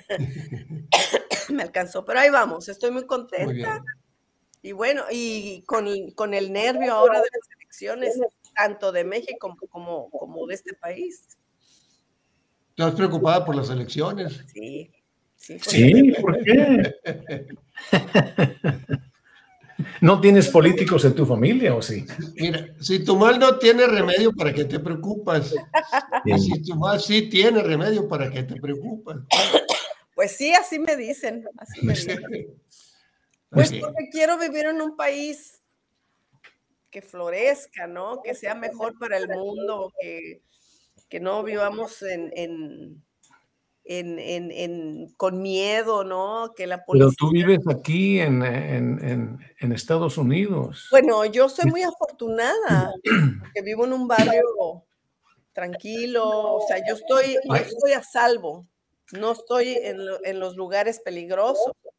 Me alcanzó, pero ahí vamos, estoy muy Muy contenta. bien. Y bueno, y con el nervio ahora de las elecciones, tanto de México como de este país. ¿Estás preocupada por las elecciones? Sí, sí, Sí, ¿por qué? ¿No tienes políticos en tu familia o sí? Mira, si tu mal no tiene remedio, ¿para qué te preocupas? Y Sí. si tu mal sí tiene remedio, ¿para qué te preocupas? Pues sí, así me dicen, así me dicen. Pues Ok. porque quiero vivir en un país que florezca, ¿no? Que sea mejor para el mundo, que no vivamos con miedo, ¿no? Que la Pero policía. tú vives aquí en Estados Unidos. Bueno, yo soy muy afortunada, porque vivo en un barrio tranquilo, o sea, yo Ay, estoy a salvo, no estoy en los lugares peligrosos.